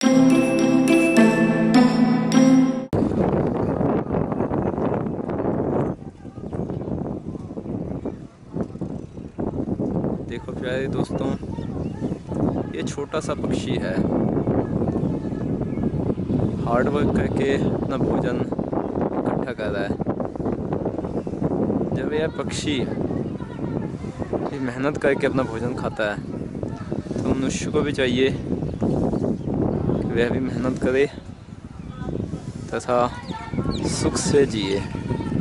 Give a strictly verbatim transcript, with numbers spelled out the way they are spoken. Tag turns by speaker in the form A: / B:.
A: देखो प्यारे दोस्तों, ये छोटा सा पक्षी है, हार्ड वर्क करके अपना भोजन इकट्ठा कर रहा है। जब यह पक्षी ये मेहनत करके अपना भोजन खाता है तो मनुष्य को भी चाहिए कि वह भी मेहनत करे तथा सुख से जिए।